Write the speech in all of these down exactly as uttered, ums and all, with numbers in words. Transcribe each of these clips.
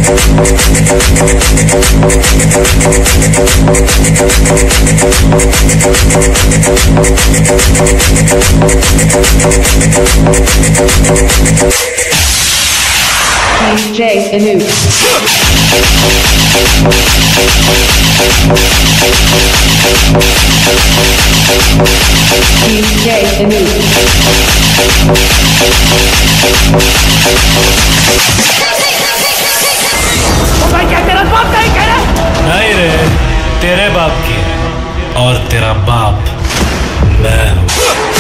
D J Anu. D J Anu. भाई क्या तेरा बाप नहीं कह रहा? नहीं रे, तेरे बाप की और तेरा बाप मैं हूँ।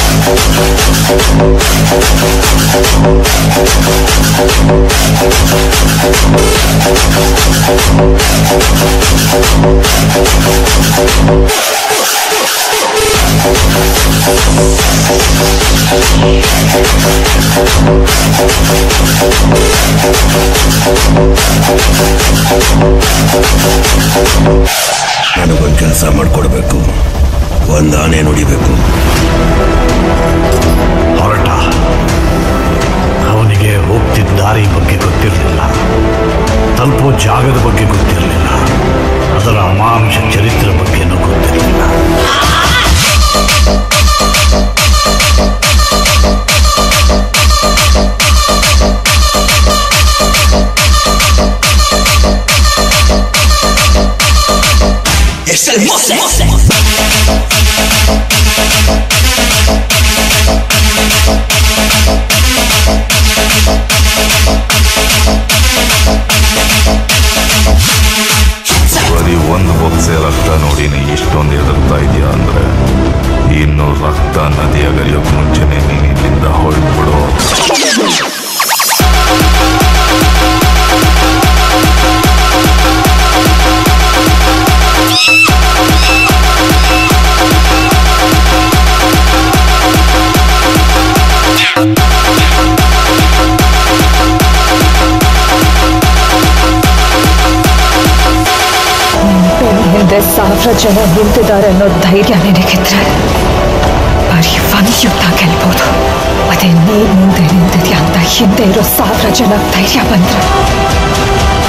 ನನಗೊಂದು ಕೆಲಸ ಮಾಡಿಕೊಡ್ಬೇಕು, ಒಂದು ಆನೆ ನುಡಿಬೇಕು. ಹೊರಟ ಅವನಿಗೆ ಹೋಗ್ತಿದ್ದ ದಾರಿ ಬಗ್ಗೆ ಗೊತ್ತಿರಲಿಲ್ಲ, ತಲುಪೋ ಜಾಗದ ಬಗ್ಗೆ ಗೊತ್ತಿರಲಿಲ್ಲ, ಅದರ ಅಮಾನುಷ ಚರಿತ್ರೆ ಬಗ್ಗೆನೂ ಗೊತ್ತಿರಲಿಲ್ಲ. Es el Mose. ಬರೀ ಒಂದು ಬೊಕ್ಸೆ ರಕ್ತ ನೋಡಿನಿ ಇಷ್ಟೊಂದು ಎದುರ್ತಾ ಇದೆಯಾ ಅಂದ್ರೆ ಇನ್ನು ರಕ್ತ ನದಿಯಾಗಲಿಯೋಕೆ ಮುಂಚೆನೆ ನೀನು ಇಲ್ಲಿಂದ ಹೊರಟ್ಬಿಡು. ಹಿಂದೆ ಸಾವಿರ ಜನ ನಿಂತಿದ್ದಾರೆ ಅನ್ನೋ ಧೈರ್ಯ ನಿನಗಿದ್ರೆ ಬರೀ ಒಂದು ಯುದ್ಧ ಗೆಲ್ಬೋದು. ಅದೇ ನೀನ್ ಮುಂದೆ ನಿಂತಿದ್ಯಾ ಅಂತ ಹಿಂದೆ ಇರೋ ಸಾವಿರ ಜನ ಧೈರ್ಯ ಬಂದ್ರೆ